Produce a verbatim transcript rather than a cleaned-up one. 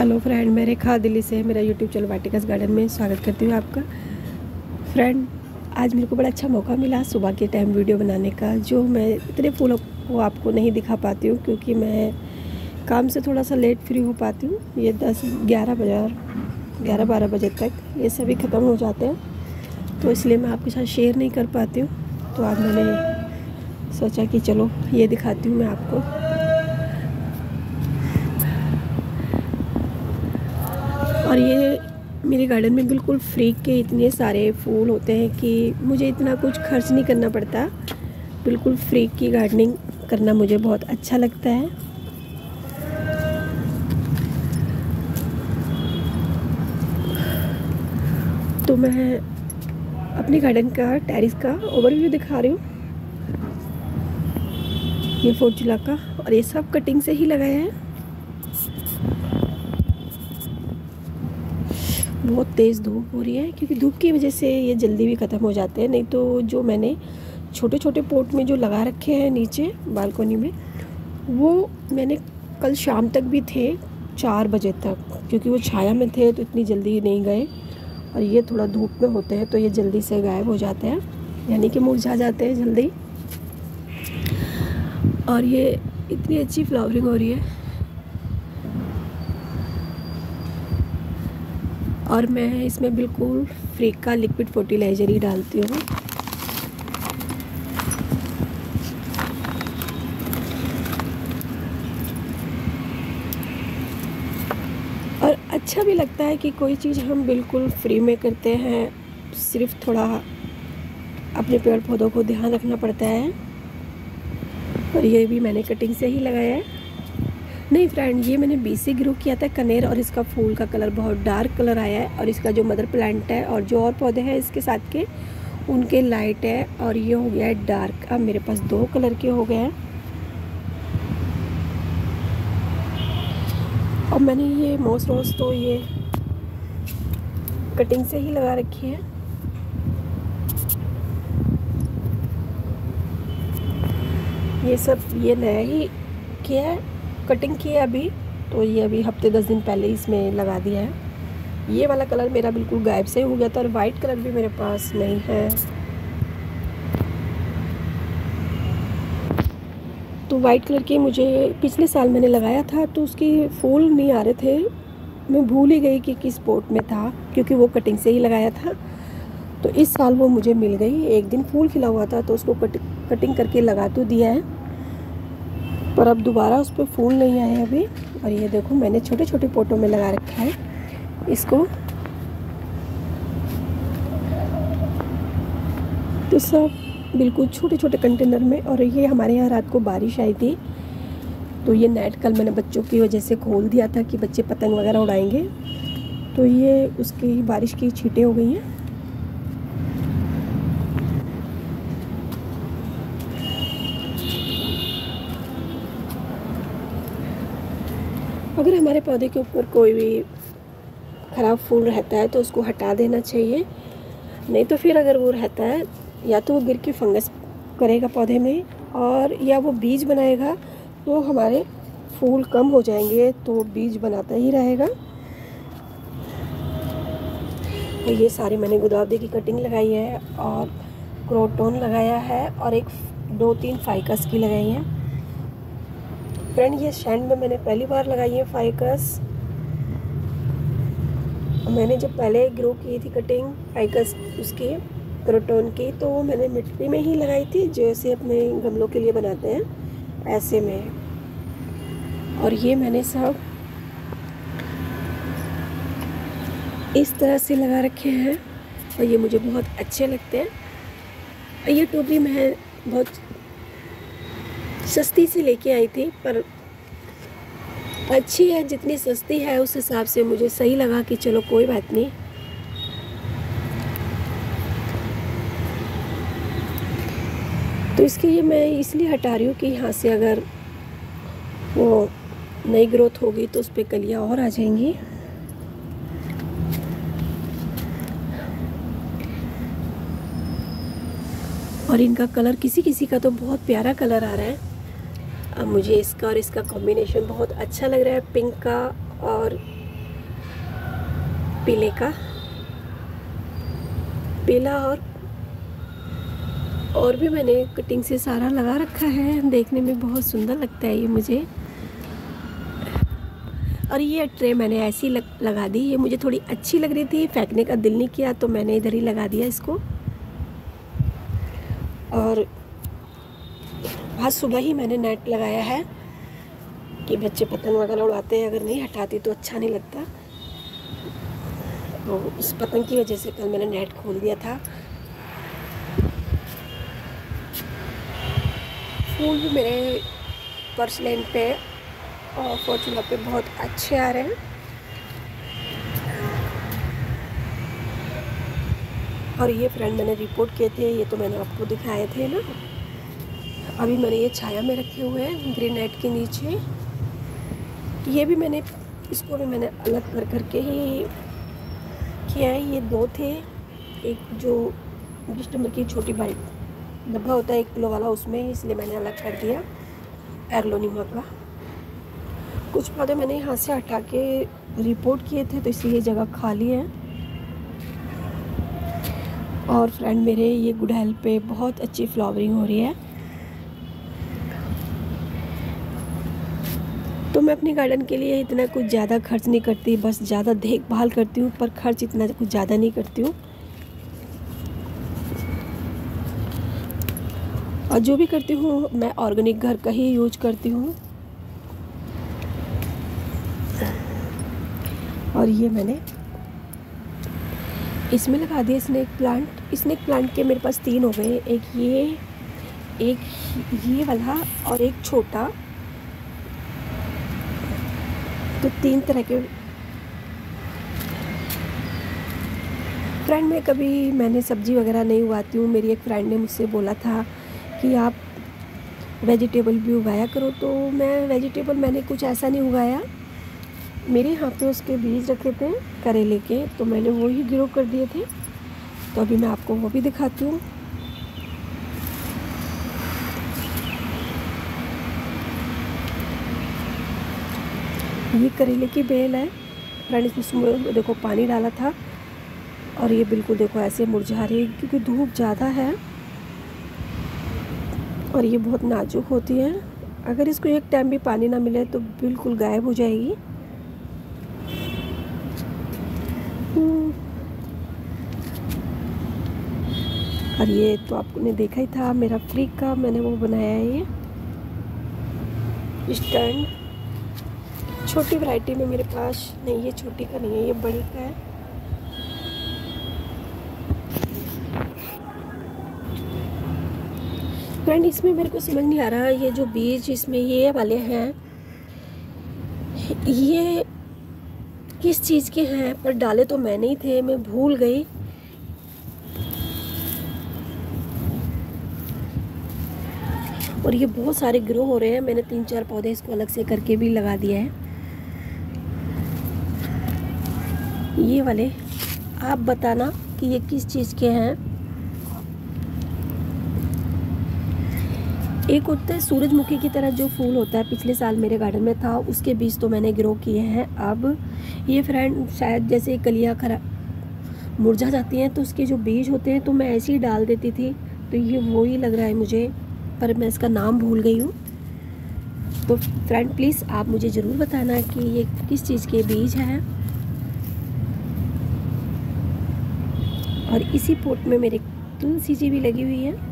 Hello friend, मैं रेखा दिल्ली से मेरा यूट्यूब चैनल वाटिकास गार्डन में स्वागत करती हूँ आपका। फ्रेंड, आज मेरे को बड़ा अच्छा मौका मिला सुबह के टाइम वीडियो बनाने का, जो मैं इतने फूलों को आपको नहीं दिखा पाती हूँ क्योंकि मैं काम से थोड़ा सा लेट फ्री हो पाती हूँ। ये दस ग्यारह बजे ग्यारह बारह बजे तक ये सभी ख़त्म हो जाते हैं, तो इसलिए मैं आपके साथ शेयर नहीं कर पाती हूँ। तो आज मैंने सोचा कि चलो ये दिखाती हूँ मैं आपको। और ये मेरे गार्डन में बिल्कुल फ्री के इतने सारे फूल होते हैं कि मुझे इतना कुछ खर्च नहीं करना पड़ता। बिल्कुल फ्री की गार्डनिंग करना मुझे बहुत अच्छा लगता है। तो मैं अपने गार्डन का टेरेस का ओवरव्यू दिखा रही हूँ। ये फोर्चुला का, और ये सब कटिंग से ही लगाया है। बहुत तेज़ धूप हो रही है क्योंकि धूप की वजह से ये जल्दी भी ख़त्म हो जाते हैं। नहीं तो जो मैंने छोटे छोटे पोट में जो लगा रखे हैं नीचे बालकनी में, वो मैंने कल शाम तक भी थे, चार बजे तक, क्योंकि वो छाया में थे तो इतनी जल्दी नहीं गए। और ये थोड़ा धूप में होते हैं तो ये जल्दी से गायब हो जाते हैं, यानी कि मुरझा जाते हैं जल्दी। और ये इतनी अच्छी फ्लावरिंग हो रही है। और मैं इसमें बिल्कुल फ्री का लिक्विड फर्टिलाइज़र ही डालती हूँ। और अच्छा भी लगता है कि कोई चीज़ हम बिल्कुल फ्री में करते हैं। सिर्फ थोड़ा अपने पेड़ पौधों को ध्यान रखना पड़ता है। और ये भी मैंने कटिंग से ही लगाया है। नहीं फ्रेंड, ये मैंने बीज से ग्रो किया था कनेर, और इसका फूल का कलर बहुत डार्क कलर आया है। और इसका जो मदर प्लांट है और जो और पौधे हैं इसके साथ के, उनके लाइट है और ये हो गया है डार्क। अब मेरे पास दो कलर के हो गए हैं। और मैंने ये मॉस रोज तो ये कटिंग से ही लगा रखी है। ये सब ये नया ही किया है, कटिंग की है अभी, तो ये अभी हफ्ते दस दिन पहले इसमें लगा दिया है। ये वाला कलर मेरा बिल्कुल गायब से हो गया था, और वाइट कलर भी मेरे पास नहीं है। तो वाइट कलर के मुझे पिछले साल मैंने लगाया था, तो उसके फूल नहीं आ रहे थे। मैं भूल ही गई कि किस पोट में था, क्योंकि वो कटिंग से ही लगाया था। तो इस साल वो मुझे मिल गई। एक दिन फूल खिला हुआ था तो उसको कट, कटिंग करके लगा तो दिया है, पर अब दोबारा उस पर फूल नहीं आए अभी। और ये देखो मैंने छोटे छोटे पोटों में लगा रखा है इसको। तो सब बिल्कुल छोटे छोटे कंटेनर में। और ये हमारे यहाँ रात को बारिश आई थी, तो ये नेट कल मैंने बच्चों की वजह से खोल दिया था कि बच्चे पतंग वगैरह उड़ाएंगे। तो ये उसकी बारिश की छींटें हो गई हैं। अगर हमारे पौधे के ऊपर कोई भी ख़राब फूल रहता है तो उसको हटा देना चाहिए। नहीं तो फिर अगर वो रहता है, या तो वो गिर के फंगस करेगा पौधे में, और या वो बीज बनाएगा, तो हमारे फूल कम हो जाएंगे। तो बीज बनाता ही रहेगा। तो ये सारी मैंने गुलाबी की कटिंग लगाई है, और क्रोटोन लगाया है, और एक दो तीन फाइकस की लगाई है। फ्रेंड, ये स्टैंड में मैंने पहली बार लगाई है फाइकस। मैंने जब पहले ग्रो की थी कटिंग फाइकस उसकी क्रोटोन की, तो वो मैंने मिट्टी में ही लगाई थी, जैसे अपने गमलों के लिए बनाते हैं ऐसे में। और ये मैंने सब इस तरह से लगा रखे हैं, और ये मुझे बहुत अच्छे लगते हैं। ये टोकरी मैं बहुत सस्ती सी लेके आई थी, पर अच्छी है। जितनी सस्ती है उस हिसाब से मुझे सही लगा कि चलो कोई बात नहीं। तो इसके ये मैं इसलिए हटा रही हूँ कि यहाँ से अगर वो नई ग्रोथ होगी तो उस पर कलियाँ और आ जाएंगी। और इनका कलर किसी किसी का तो बहुत प्यारा कलर आ रहा है। अब मुझे इसका और इसका कॉम्बिनेशन बहुत अच्छा लग रहा है, पिंक का और पीले का, पीला और और भी मैंने कटिंग से सारा लगा रखा है। देखने में बहुत सुंदर लगता है ये मुझे। और ये ट्रे मैंने ऐसी लग, लगा दी। ये मुझे थोड़ी अच्छी लग रही थी, फेंकने का दिल नहीं किया तो मैंने इधर ही लगा दिया इसको। और आज सुबह ही मैंने नेट लगाया है कि बच्चे पतंग वगैरह उड़ाते हैं, अगर नहीं हटाती तो अच्छा नहीं लगता। तो इस पतंग की वजह से कल मैंने नेट खोल दिया था। फूल भी मेरे पर्सलेन पे और फॉर्चूनर पे बहुत अच्छे आ रहे हैं। और ये फ्रेंड मैंने रिपोर्ट किए थे, ये तो मैंने आपको दिखाए थे ना। अभी मैंने ये छाया में रखे हुए हैं ग्रीन नेट के नीचे। ये भी मैंने इसको भी मैंने अलग कर करके ही किया है। ये दो थे, एक जो बीस नंबर की छोटी बाइक डब्बा होता है एक किलो वाला, उसमें इसलिए मैंने अलग कर दिया एग्लोनिमा का। कुछ पौधे मैंने यहाँ से हटा के रिपोर्ट किए थे तो इसलिए जगह खाली है। और फ्रेंड मेरे ये गुड़हल पे बहुत अच्छी फ्लावरिंग हो रही है। तो मैं अपनी गार्डन के लिए इतना कुछ ज़्यादा खर्च नहीं करती, बस ज़्यादा देखभाल करती हूँ, पर खर्च इतना कुछ ज़्यादा नहीं करती हूँ। और जो भी करती हूँ मैं ऑर्गेनिक घर का ही यूज करती हूँ। और ये मैंने इसमें लगा दिया स्नेक प्लांट। स्नेक प्लांट के मेरे पास तीन हो गए, एक ये, एक ये वाला और एक छोटा। तो तीन तरह के फ्रेंड में कभी मैंने सब्जी वगैरह नहीं उगाती हूँ। मेरी एक फ्रेंड ने मुझसे बोला था कि आप वेजिटेबल भी उगाया करो, तो मैं वेजिटेबल मैंने कुछ ऐसा नहीं उगाया। मेरे यहाँ पे उसके बीज रखे थे करेले के, तो मैंने वो ही ग्रो कर दिए थे। तो अभी मैं आपको वो भी दिखाती हूँ। ये करेले की बेल है फ्रेंड, इसमें देखो पानी डाला था और ये बिल्कुल देखो ऐसे मुरझा रही है क्योंकि धूप ज़्यादा है और ये बहुत नाजुक होती है। अगर इसको एक टाइम भी पानी ना मिले तो बिल्कुल गायब हो जाएगी। और ये तो आपने देखा ही था मेरा फ्रिक का, मैंने वो बनाया है ये स्टैंड। छोटी वैरायटी में मेरे पास नहीं, ये छोटी का नहीं है, ये बड़ी का है। फ्रेंड इसमें मेरे को समझ नहीं आ रहा, ये जो बीज इसमें ये वाले हैं ये किस चीज़ के हैं, पर डाले तो मैंने ही थे, मैं भूल गई। और ये बहुत सारे ग्रो हो रहे हैं। मैंने तीन चार पौधे इसको अलग से करके भी लगा दिया है। ये वाले आप बताना कि ये किस चीज़ के हैं। एक होता है सूरजमुखी की तरह जो फूल होता है, पिछले साल मेरे गार्डन में था, उसके बीज तो मैंने ग्रो किए हैं। अब ये फ्रेंड शायद जैसे कलियाँ खराब मुरझा जाती हैं तो उसके जो बीज होते हैं तो मैं ऐसे ही डाल देती थी, तो ये वो ही लग रहा है मुझे, पर मैं इसका नाम भूल गई हूँ। तो फ्रेंड प्लीज़ आप मुझे ज़रूर बताना कि ये किस चीज़ के बीज हैं। और इसी पोट में मेरे तुलसी जी भी लगी हुई है।